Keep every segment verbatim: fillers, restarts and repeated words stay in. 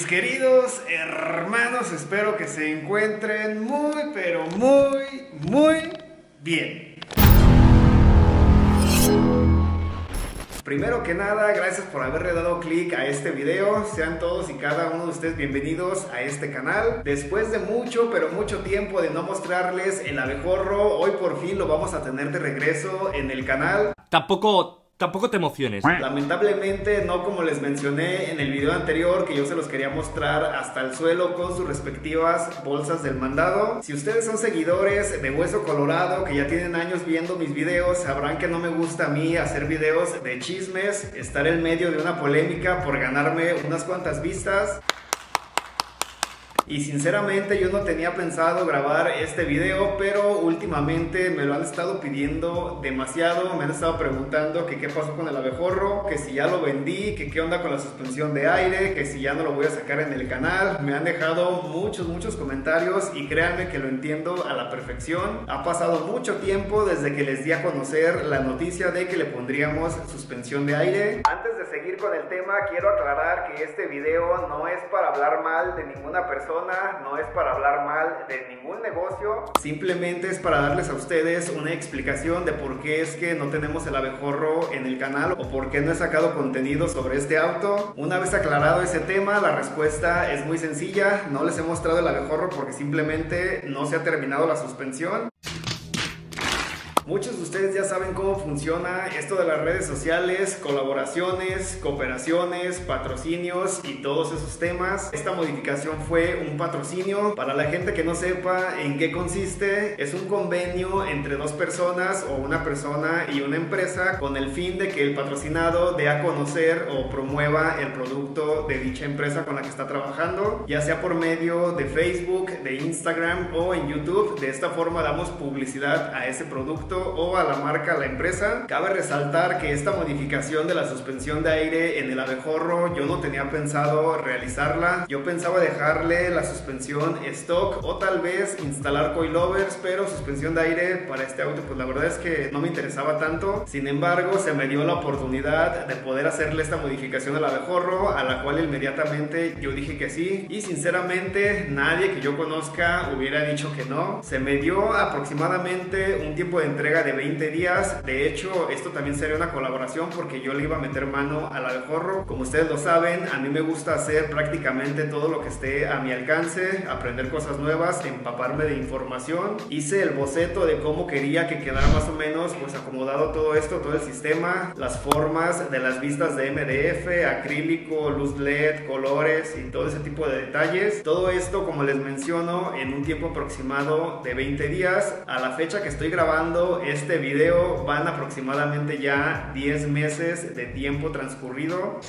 queridos hermanos, espero que se encuentren muy, pero muy, muy bien. Primero que nada, gracias por haberle dado clic a este video. Sean todos y cada uno de ustedes bienvenidos a este canal. Después de mucho, pero mucho tiempo de no mostrarles el abejorro, hoy por fin lo vamos a tener de regreso en el canal. Tampoco... Tampoco te emociones. Lamentablemente no como les mencioné en el video anterior, que yo se los quería mostrar hasta el suelo con sus respectivas bolsas del mandado. Si ustedes son seguidores de Hueso Colorado, que ya tienen años viendo mis videos, sabrán que no me gusta a mí hacer videos de chismes, estar en medio de una polémica por ganarme unas cuantas vistas. Y sinceramente yo no tenía pensado grabar este video, pero últimamente me lo han estado pidiendo demasiado. Me han estado preguntando que qué pasó con el abejorro, que si ya lo vendí, que qué onda con la suspensión de aire, que si ya no lo voy a sacar en el canal. Me han dejado muchos, muchos comentarios y créanme que lo entiendo a la perfección. Ha pasado mucho tiempo desde que les di a conocer la noticia de que le pondríamos suspensión de aire. Antes de seguir con el tema, quiero aclarar que este video no es para hablar mal de ninguna persona, no es para hablar mal de ningún negocio, simplemente es para darles a ustedes una explicación de por qué es que no tenemos el abejorro en el canal o por qué no he sacado contenido sobre este auto. Una vez aclarado ese tema, la respuesta es muy sencilla. No les he mostrado el abejorro porque simplemente no se ha terminado la suspensión. Muchos de ustedes ya saben cómo funciona esto de las redes sociales, colaboraciones, cooperaciones, patrocinios y todos esos temas. Esta modificación fue un patrocinio. Para la gente que no sepa en qué consiste, es un convenio entre dos personas o una persona y una empresa con el fin de que el patrocinado dé a conocer o promueva el producto de dicha empresa con la que está trabajando, ya sea por medio de Facebook, de Instagram o en YouTube. De esta forma damos publicidad a ese producto o a la marca, a la empresa. Cabe resaltar que esta modificación de la suspensión de aire en el abejorro yo no tenía pensado realizarla. Yo pensaba dejarle la suspensión stock o tal vez instalar coilovers, pero suspensión de aire para este auto pues la verdad es que no me interesaba tanto. Sin embargo, se me dio la oportunidad de poder hacerle esta modificación al abejorro, a la cual inmediatamente yo dije que sí, y sinceramente nadie que yo conozca hubiera dicho que no. Se me dio aproximadamente un tiempo de entrega de veinte días. De hecho, esto también sería una colaboración porque yo le iba a meter mano al abejorro. Como ustedes lo saben, a mí me gusta hacer prácticamente todo lo que esté a mi alcance, aprender cosas nuevas, empaparme de información. Hice el boceto de cómo quería que quedara más o menos pues acomodado todo esto, todo el sistema, las formas de las vistas de M D F, acrílico, luz L E D, colores y todo ese tipo de detalles. Todo esto, como les menciono, en un tiempo aproximado de veinte días. A la fecha que estoy grabando este video van aproximadamente ya diez meses de tiempo transcurrido.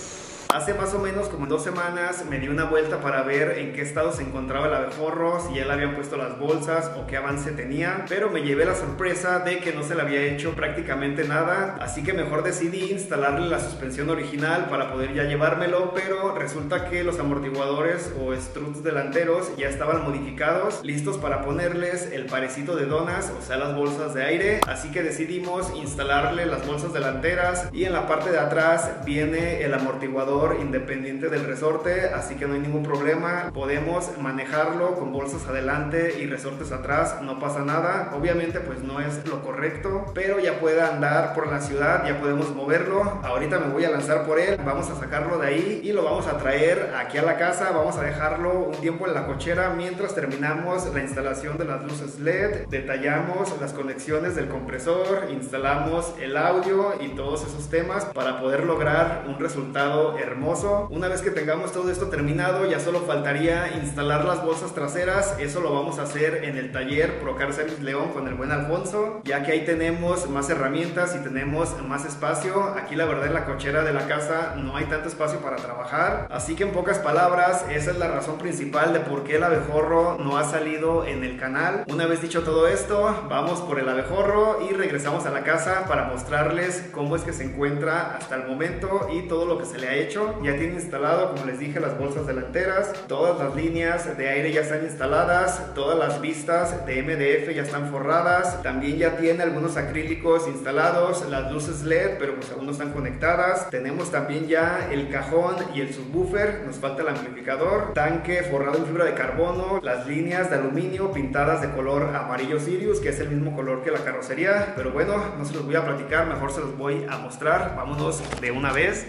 Hace más o menos como dos semanas me di una vuelta para ver en qué estado se encontraba el abejorro, si ya le habían puesto las bolsas o qué avance tenía, pero me llevé la sorpresa de que no se le había hecho prácticamente nada, así que mejor decidí instalarle la suspensión original para poder ya llevármelo, pero resulta que los amortiguadores o struts delanteros ya estaban modificados, listos para ponerles el parecito de donas, o sea las bolsas de aire, así que decidimos instalarle las bolsas delanteras y en la parte de atrás viene el amortiguador independiente del resorte, así que no hay ningún problema, podemos manejarlo con bolsas adelante y resortes atrás, no pasa nada. Obviamente pues no es lo correcto, pero ya puede andar por la ciudad, ya podemos moverlo. Ahorita me voy a lanzar por él, vamos a sacarlo de ahí y lo vamos a traer aquí a la casa, vamos a dejarlo un tiempo en la cochera mientras terminamos la instalación de las luces L E D, detallamos las conexiones del compresor, instalamos el audio y todos esos temas para poder lograr un resultado hermoso. hermoso. Una vez que tengamos todo esto terminado, ya solo faltaría instalar las bolsas traseras. Eso lo vamos a hacer en el taller Procar Service León con el buen Alfonso, ya que ahí tenemos más herramientas y tenemos más espacio. Aquí la verdad en la cochera de la casa no hay tanto espacio para trabajar, así que en pocas palabras esa es la razón principal de por qué el abejorro no ha salido en el canal. Una vez dicho todo esto, vamos por el abejorro y regresamos a la casa para mostrarles cómo es que se encuentra hasta el momento y todo lo que se le ha hecho. hecho, ya tiene instalado, como les dije, las bolsas delanteras, todas las líneas de aire ya están instaladas, todas las vistas de M D F ya están forradas, también ya tiene algunos acrílicos instalados, las luces L E D, pero pues aún no están conectadas. Tenemos también ya el cajón y el subwoofer, nos falta el amplificador, tanque forrado en fibra de carbono, las líneas de aluminio pintadas de color amarillo Sirius, que es el mismo color que la carrocería. Pero bueno, no se los voy a platicar, mejor se los voy a mostrar. Vámonos de una vez.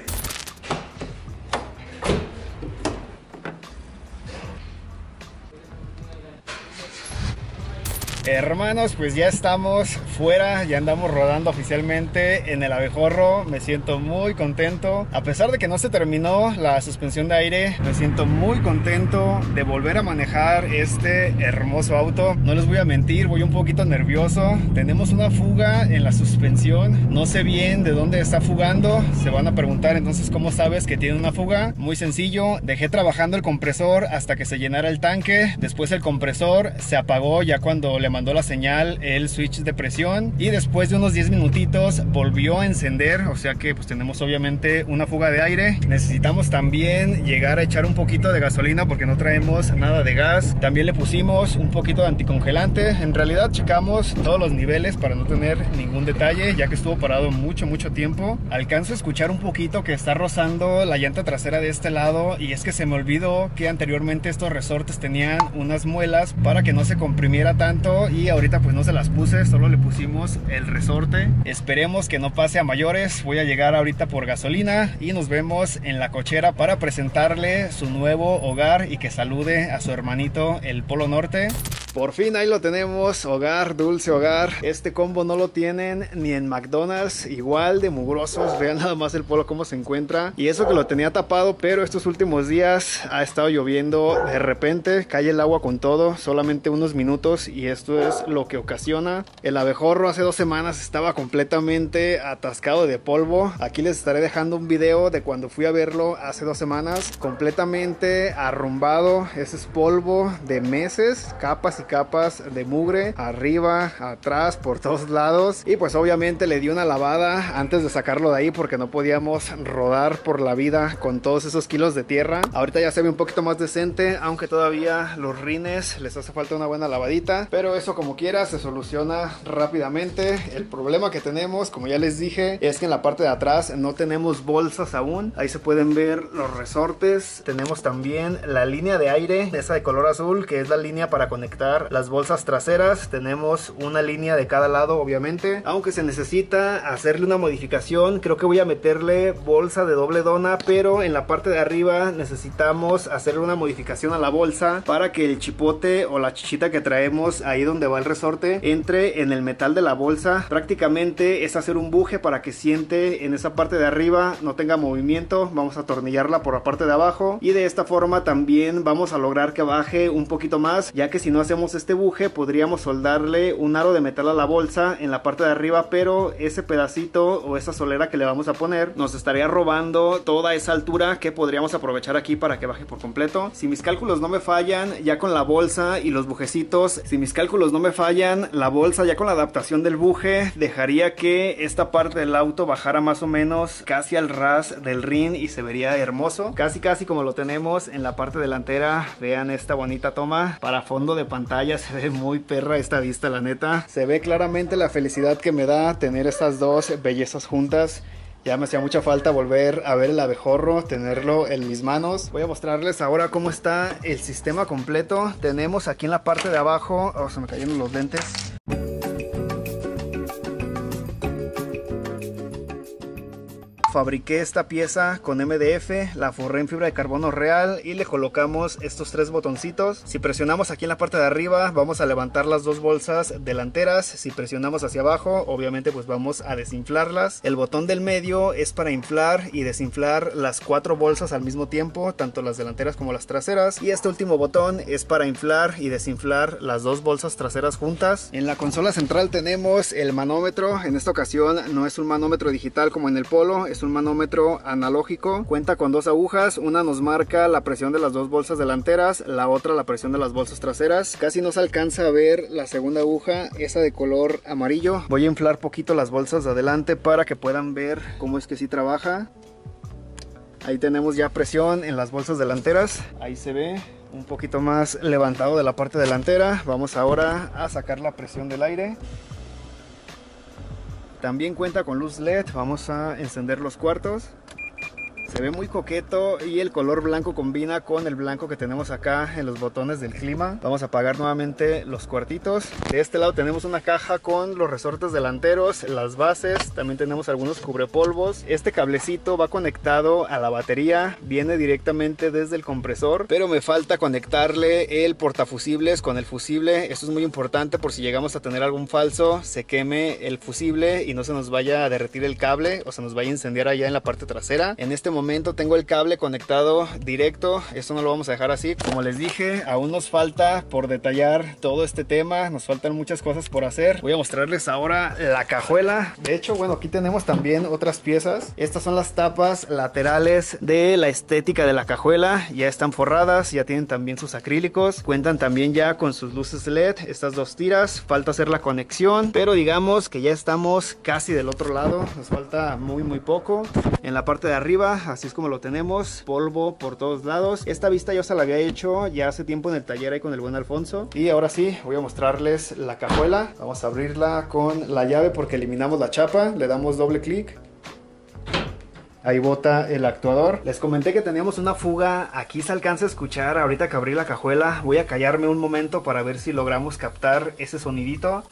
Hermanos, pues ya estamos fuera, ya andamos rodando oficialmente en el abejorro. Me siento muy contento. A pesar de que no se terminó la suspensión de aire, me siento muy contento de volver a manejar este hermoso auto. No les voy a mentir, voy un poquito nervioso. Tenemos una fuga en la suspensión. No sé bien de dónde está fugando. Se van a preguntar entonces cómo sabes que tiene una fuga. Muy sencillo, dejé trabajando el compresor hasta que se llenara el tanque. Después el compresor se apagó ya cuando le mandó la señal el switch de presión, y después de unos diez minutitos volvió a encender, o sea que pues tenemos obviamente una fuga de aire. Necesitamos también llegar a echar un poquito de gasolina porque no traemos nada de gas. También le pusimos un poquito de anticongelante. En realidad checamos todos los niveles para no tener ningún detalle, ya que estuvo parado mucho mucho tiempo. Alcanzo a escuchar un poquito que está rozando la llanta trasera de este lado, y es que se me olvidó que anteriormente estos resortes tenían unas muelas para que no se comprimiera tanto, y ahorita pues no se las puse, solo le pusimos el resorte. Esperemos que no pase a mayores. Voy a llegar ahorita por gasolina y nos vemos en la cochera para presentarle su nuevo hogar y que salude a su hermanito el Polo Norte. Por fin ahí lo tenemos, hogar, dulce hogar. Este combo no lo tienen ni en McDonald's, igual de mugrosos. Vean nada más el Polo cómo se encuentra, y eso que lo tenía tapado, pero estos últimos días ha estado lloviendo de repente, cae el agua con todo, solamente unos minutos, y esto es lo que ocasiona. El abejorro hace dos semanas estaba completamente atascado de polvo. Aquí les estaré dejando un video de cuando fui a verlo hace dos semanas, completamente arrumbado. Ese es polvo de meses, capas y capas de mugre, arriba, atrás, por todos lados. Y pues obviamente le di una lavada antes de sacarlo de ahí porque no podíamos rodar por la vida con todos esos kilos de tierra. Ahorita ya se ve un poquito más decente, aunque todavía los rines les hace falta una buena lavadita, pero eso como quiera se soluciona rápidamente. El problema que tenemos, como ya les dije, es que en la parte de atrás no tenemos bolsas aún. Ahí se pueden ver los resortes. Tenemos también la línea de aire, esa de color azul, que es la línea para conectar las bolsas traseras. Tenemos una línea de cada lado obviamente, aunque se necesita hacerle una modificación. Creo que voy a meterle bolsa de doble dona, pero en la parte de arriba necesitamos hacerle una modificación a la bolsa para que el chipote o la chichita que traemos ahí donde va el resorte entre en el metal de la bolsa. Prácticamente es hacer un buje para que siente en esa parte de arriba, no tenga movimiento. Vamos a atornillarla por la parte de abajo, y de esta forma también vamos a lograr que baje un poquito más, ya que si no hacemos este buje podríamos soldarle un aro de metal a la bolsa en la parte de arriba, pero ese pedacito o esa solera que le vamos a poner nos estaría robando toda esa altura que podríamos aprovechar aquí para que baje por completo. Si mis cálculos no me fallan, ya con la bolsa y los bujecitos, si mis cálculos no me fallan, la bolsa ya con la adaptación del buje dejaría que esta parte del auto bajara más o menos casi al ras del rin y se vería hermoso, casi casi como lo tenemos en la parte delantera. Vean esta bonita toma para fondo de pantalla, se ve muy perra esta vista, la neta. Se ve claramente la felicidad que me da tener estas dos bellezas juntas. Ya me hacía mucha falta volver a ver el abejorro, tenerlo en mis manos. Voy a mostrarles ahora cómo está el sistema completo. Tenemos aquí en la parte de abajo, oh, se me cayeron los lentes. Fabriqué esta pieza con M D F, la forré en fibra de carbono real y le colocamos estos tres botoncitos. Si presionamos aquí en la parte de arriba vamos a levantar las dos bolsas delanteras. Si presionamos hacia abajo obviamente pues vamos a desinflarlas. El botón del medio es para inflar y desinflar las cuatro bolsas al mismo tiempo, tanto las delanteras como las traseras. Y este último botón es para inflar y desinflar las dos bolsas traseras juntas. En la consola central tenemos el manómetro. En esta ocasión no es un manómetro digital como en el Polo, es un manómetro analógico. Cuenta con dos agujas, una nos marca la presión de las dos bolsas delanteras, la otra la presión de las bolsas traseras. Casi no se alcanza a ver la segunda aguja, esa de color amarillo. Voy a inflar poquito las bolsas de adelante para que puedan ver cómo es que sí trabaja. Ahí tenemos ya presión en las bolsas delanteras. Ahí se ve un poquito más levantado de la parte delantera. Vamos ahora a sacar la presión del aire. También cuenta con luz L E D. Vamos a encender los cuartos. Se ve muy coqueto y el color blanco combina con el blanco que tenemos acá en los botones del clima. Vamos a apagar nuevamente los cuartitos. De este lado tenemos una caja con los resortes delanteros, las bases, también tenemos algunos cubrepolvos. Este cablecito va conectado a la batería, viene directamente desde el compresor, pero me falta conectarle el portafusibles con el fusible. Esto es muy importante por si llegamos a tener algún falso, se queme el fusible y no se nos vaya a derretir el cable o se nos vaya a incendiar allá en la parte trasera. En este momento momento tengo el cable conectado directo, esto no lo vamos a dejar así. Como les dije, aún nos falta por detallar todo este tema, nos faltan muchas cosas por hacer. Voy a mostrarles ahora la cajuela. De hecho, bueno, aquí tenemos también otras piezas. Estas son las tapas laterales de la estética de la cajuela, ya están forradas, ya tienen también sus acrílicos, cuentan también ya con sus luces L E D, estas dos tiras, falta hacer la conexión, pero digamos que ya estamos casi del otro lado, nos falta muy muy poco. En la parte de arriba, así es como lo tenemos, polvo por todos lados. Esta vista yo se la había hecho ya hace tiempo en el taller ahí con el buen Alfonso. Y ahora sí, voy a mostrarles la cajuela. Vamos a abrirla con la llave porque eliminamos la chapa, le damos doble clic. Ahí bota el actuador. Les comenté que teníamos una fuga, aquí se alcanza a escuchar ahorita que abrí la cajuela. Voy a callarme un momento para ver si logramos captar ese sonidito.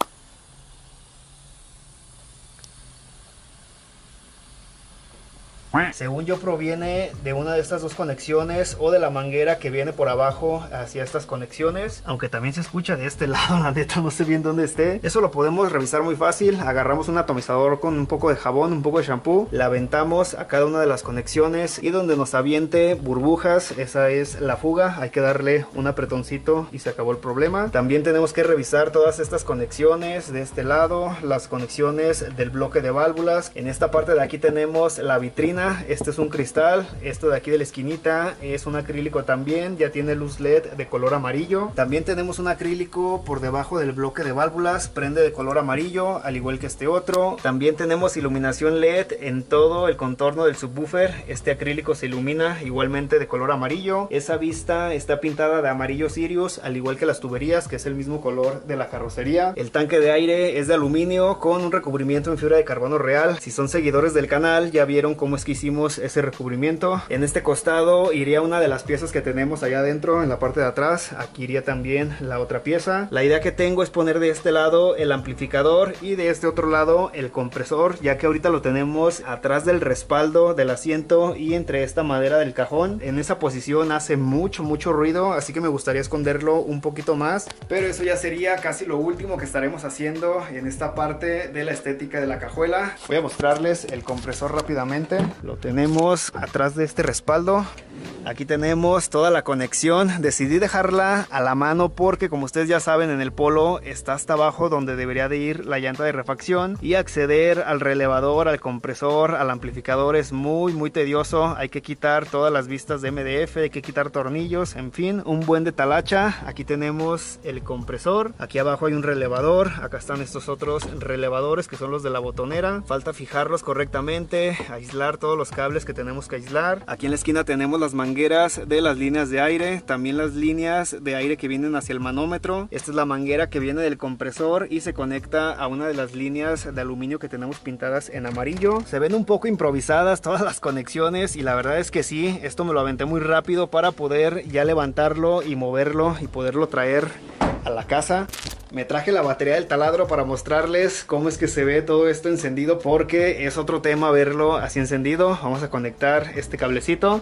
Según yo proviene de una de estas dos conexiones o de la manguera que viene por abajo hacia estas conexiones, aunque también se escucha de este lado, la neta no sé bien dónde esté. Eso lo podemos revisar muy fácil, agarramos un atomizador con un poco de jabón, un poco de shampoo, la aventamos a cada una de las conexiones y donde nos aviente burbujas, esa es la fuga, hay que darle un apretoncito y se acabó el problema. También tenemos que revisar todas estas conexiones de este lado, las conexiones del bloque de válvulas. En esta parte de aquí tenemos la vitrina. Este es un cristal, esto de aquí de la esquinita es un acrílico también, ya tiene luz L E D de color amarillo. También tenemos un acrílico por debajo del bloque de válvulas, prende de color amarillo, al igual que este otro. También tenemos iluminación L E D en todo el contorno del subwoofer, este acrílico se ilumina igualmente de color amarillo. Esa vista está pintada de amarillo Sirius, al igual que las tuberías, que es el mismo color de la carrocería. El tanque de aire es de aluminio con un recubrimiento en fibra de carbono real. Si son seguidores del canal ya vieron cómo es que hicimos ese recubrimiento. En este costado iría una de las piezas que tenemos allá adentro en la parte de atrás, aquí iría también la otra pieza. La idea que tengo es poner de este lado el amplificador y de este otro lado el compresor, ya que ahorita lo tenemos atrás del respaldo del asiento y entre esta madera del cajón. En esa posición hace mucho mucho ruido, así que me gustaría esconderlo un poquito más, pero eso ya sería casi lo último que estaremos haciendo en esta parte de la estética de la cajuela. Voy a mostrarles el compresor rápidamente. Lo tenemos atrás de este respaldo. Aquí tenemos toda la conexión. Decidí dejarla a la mano porque, como ustedes ya saben, en el Polo está hasta abajo donde debería de ir la llanta de refacción, y acceder al relevador, al compresor, al amplificador es muy muy tedioso. Hay que quitar todas las vistas de M D F, hay que quitar tornillos, en fin, un buen de talacha. Aquí tenemos el compresor, aquí abajo hay un relevador, acá están estos otros relevadores que son los de la botonera. Falta fijarlos correctamente, aislar todos los cables que tenemos que aislar. Aquí en la esquina tenemos las mangueras de las líneas de aire, también las líneas de aire que vienen hacia el manómetro. Esta es la manguera que viene del compresor y se conecta a una de las líneas de aluminio que tenemos pintadas en amarillo. Se ven un poco improvisadas todas las conexiones y la verdad es que sí, esto me lo aventé muy rápido para poder ya levantarlo y moverlo y poderlo traer a la casa. Me traje la batería del taladro para mostrarles cómo es que se ve todo esto encendido, porque es otro tema verlo así encendido. Vamos a conectar este cablecito.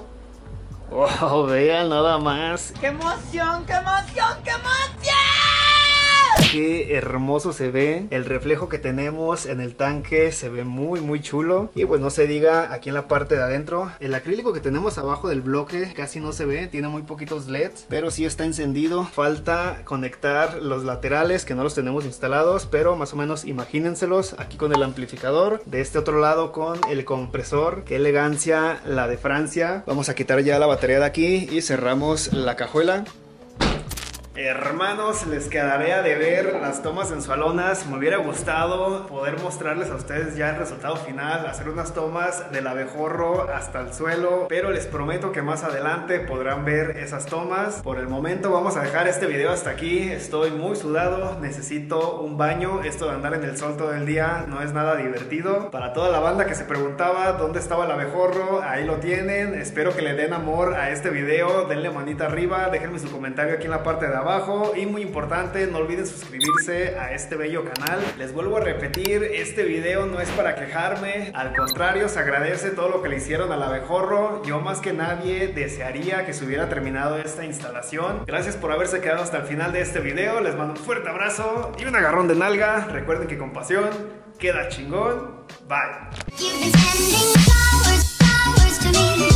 ¡Wow! Vean nada más. ¡Qué emoción! ¡Qué emoción! ¡Qué emoción! Qué hermoso se ve. El reflejo que tenemos en el tanque se ve muy muy chulo. Y pues no se diga aquí en la parte de adentro. El acrílico que tenemos abajo del bloque casi no se ve, tiene muy poquitos L E Ds, pero sí está encendido. Falta conectar los laterales que no los tenemos instalados, pero más o menos imagínenselos aquí con el amplificador. De este otro lado con el compresor. Qué elegancia la de Francia. Vamos a quitar ya la batería de aquí y cerramos la cajuela. Hermanos, les quedaré a deber las tomas sensualonas. Me hubiera gustado poder mostrarles a ustedes ya el resultado final, hacer unas tomas del abejorro hasta el suelo, pero les prometo que más adelante podrán ver esas tomas. Por el momento vamos a dejar este video hasta aquí. Estoy muy sudado, necesito un baño. Esto de andar en el sol todo el día no es nada divertido. Para toda la banda que se preguntaba dónde estaba el abejorro, ahí lo tienen. Espero que le den amor a este video, denle manita arriba, déjenme su comentario aquí en la parte de abajo. Abajo. Y muy importante, no olviden suscribirse a este bello canal. Les vuelvo a repetir, este video no es para quejarme, al contrario, se agradece todo lo que le hicieron al abejorro. Yo más que nadie desearía que se hubiera terminado esta instalación. Gracias por haberse quedado hasta el final de este video, les mando un fuerte abrazo y un agarrón de nalga. Recuerden que con pasión queda chingón. Bye.